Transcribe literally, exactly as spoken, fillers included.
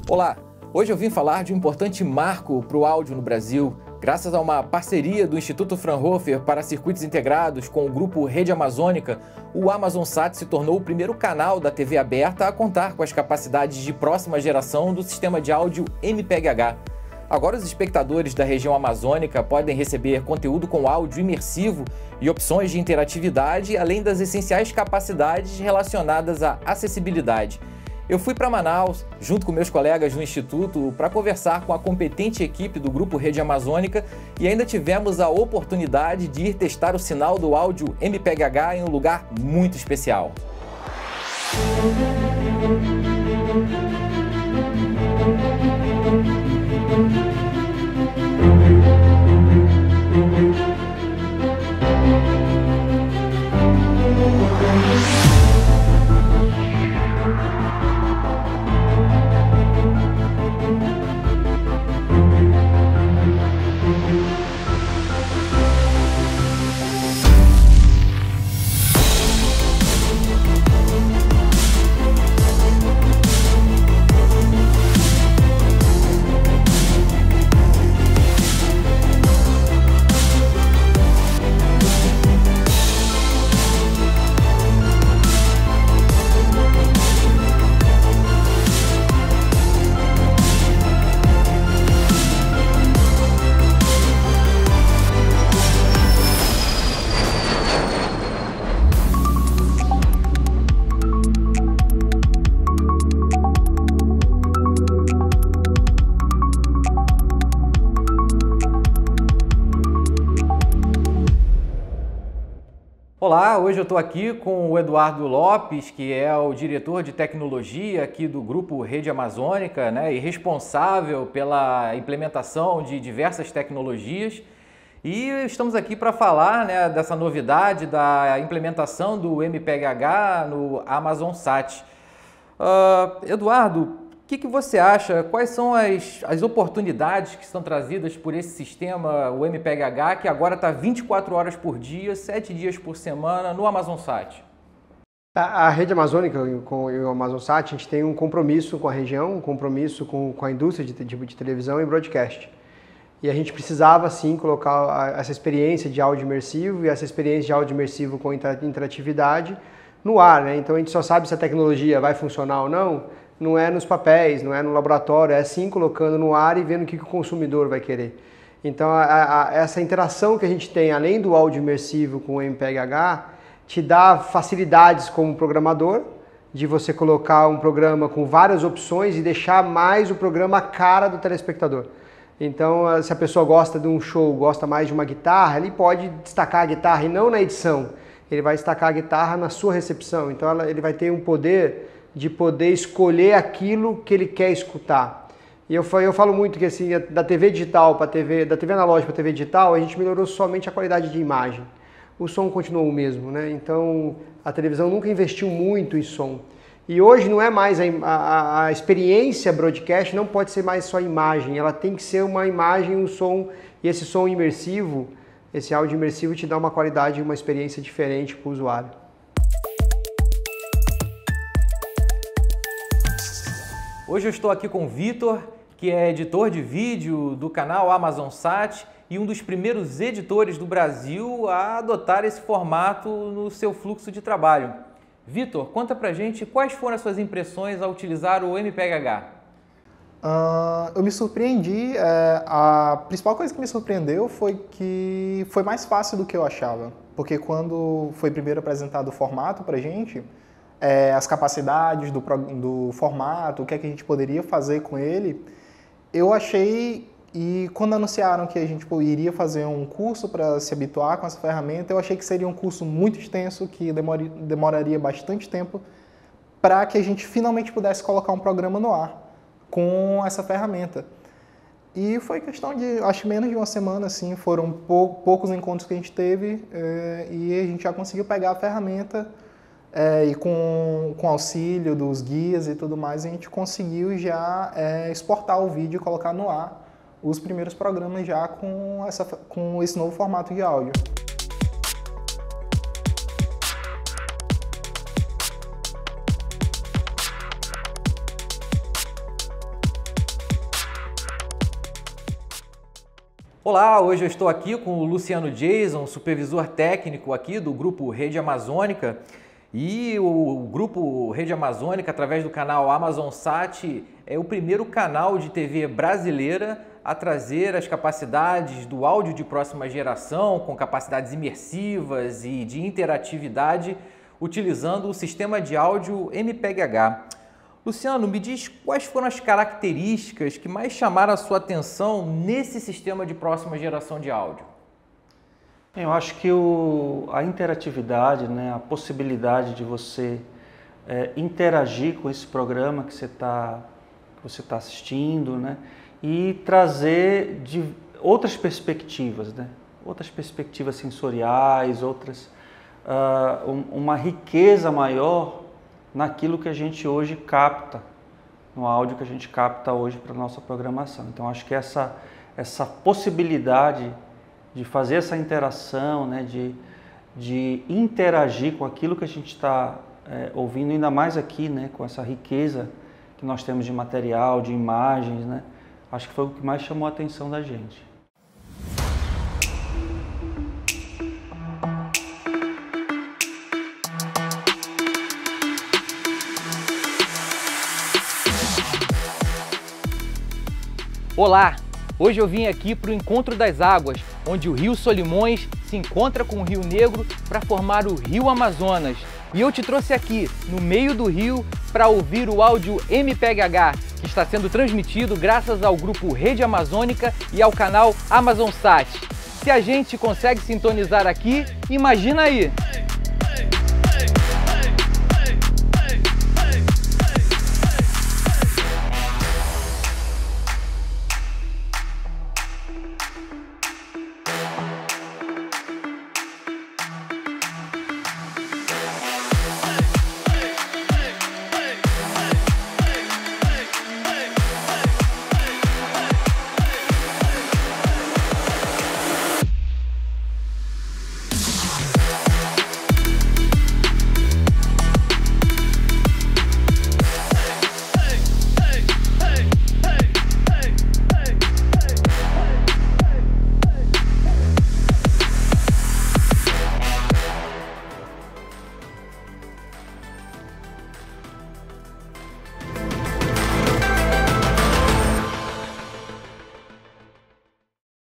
Olá, hoje eu vim falar de um importante marco para o áudio no Brasil. Graças a uma parceria do Instituto Fraunhofer para circuitos integrados com o grupo Rede Amazônica, o AmazonSat se tornou o primeiro canal da T V aberta a contar com as capacidades de próxima geração do sistema de áudio M P E G-H. Agora os espectadores da região amazônica podem receber conteúdo com áudio imersivo e opções de interatividade, além das essenciais capacidades relacionadas à acessibilidade. Eu fui para Manaus, junto com meus colegas no Instituto, para conversar com a competente equipe do Grupo Rede Amazônica e ainda tivemos a oportunidade de ir testar o sinal do áudio M P E G-H em um lugar muito especial. Olá, hoje eu estou aqui com o Eduardo Lopes, que é o diretor de tecnologia aqui do Grupo Rede Amazônica, né, e responsável pela implementação de diversas tecnologias. E estamos aqui para falar, né, dessa novidade da implementação do M P E G-H no AmazonSat. Uh, Eduardo, o que, que você acha? Quais são as, as oportunidades que são trazidas por esse sistema, o M P E G-H, que agora está vinte e quatro horas por dia, sete dias por semana no AmazonSat? A, a Rede Amazônica com o AmazonSat, a gente tem um compromisso com a região, um compromisso com, com a indústria de, de, de televisão e broadcast. E a gente precisava, sim, colocar essa experiência de áudio imersivo e essa experiência de áudio imersivo com interatividade no ar, né? Então a gente só sabe se a tecnologia vai funcionar ou não. Não é nos papéis, não é no laboratório, é sim colocando no ar e vendo o que o consumidor vai querer. Então a, a, essa interação que a gente tem, além do áudio imersivo com o M P E G-H, te dá facilidades como programador, de você colocar um programa com várias opções e deixar mais o programa a cara do telespectador. Então se a pessoa gosta de um show, gosta mais de uma guitarra, ele pode destacar a guitarra e não na edição. Ele vai destacar a guitarra na sua recepção, então ela, ele vai ter um poder de poder escolher aquilo que ele quer escutar. E eu, eu falo muito que assim, da T V digital para T V, da T V analógica para T V digital, a gente melhorou somente a qualidade de imagem. O som continuou o mesmo, né? Então a televisão nunca investiu muito em som. E hoje não é mais a, a, a experiência broadcast, não pode ser mais só imagem, ela tem que ser uma imagem, um som, e esse som imersivo, esse áudio imersivo te dá uma qualidade e uma experiência diferente para o usuário. Hoje eu estou aqui com o Vitor, que é editor de vídeo do canal AmazonSat e um dos primeiros editores do Brasil a adotar esse formato no seu fluxo de trabalho. Vitor, conta pra gente quais foram as suas impressões ao utilizar o M P E G-H. Uh, eu me surpreendi, é, a principal coisa que me surpreendeu foi que foi mais fácil do que eu achava, porque quando foi primeiro apresentado o formato pra gente, É, as capacidades do, do formato, o que é que a gente poderia fazer com ele, eu achei, e quando anunciaram que a gente pô, iria fazer um curso para se habituar com essa ferramenta, eu achei que seria um curso muito extenso, que demore, demoraria bastante tempo para que a gente finalmente pudesse colocar um programa no ar com essa ferramenta. E foi questão de, acho menos de uma semana, assim, foram pou, poucos encontros que a gente teve é, e a gente já conseguiu pegar a ferramenta. É, e com, com auxílio dos guias e tudo mais, a gente conseguiu já é, exportar o vídeo e colocar no ar os primeiros programas já com, essa, com esse novo formato de áudio. Olá, hoje eu estou aqui com o Luciano Jason, supervisor técnico aqui do Grupo Rede Amazônica. E o Grupo Rede Amazônica, através do canal AmazonSat, é o primeiro canal de T V brasileira a trazer as capacidades do áudio de próxima geração, com capacidades imersivas e de interatividade, utilizando o sistema de áudio M P E G-H. Luciano, me diz quais foram as características que mais chamaram a sua atenção nesse sistema de próxima geração de áudio? Eu acho que o, a interatividade, né, a possibilidade de você é, interagir com esse programa que você está que você tá assistindo, né, e trazer de outras perspectivas, né, outras perspectivas sensoriais, outras, uh, um, uma riqueza maior naquilo que a gente hoje capta, no áudio que a gente capta hoje para a nossa programação. Então, acho que essa, essa possibilidade de fazer essa interação, né, de, de interagir com aquilo que a gente está é, ouvindo, ainda mais aqui, né, com essa riqueza que nós temos de material, de imagens, né, acho que foi o que mais chamou a atenção da gente. Olá! Hoje eu vim aqui para o Encontro das Águas, onde o Rio Solimões se encontra com o Rio Negro para formar o Rio Amazonas. E eu te trouxe aqui, no meio do rio, para ouvir o áudio M P E G-H, que está sendo transmitido graças ao Grupo Rede Amazônica e ao canal AmazonSat. Se a gente consegue sintonizar aqui, imagina aí!